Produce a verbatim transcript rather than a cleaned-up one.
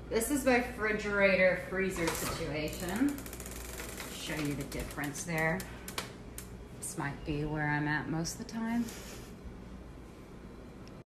This is my refrigerator freezer situation. Show you the difference there. This might be where I'm at most of the time.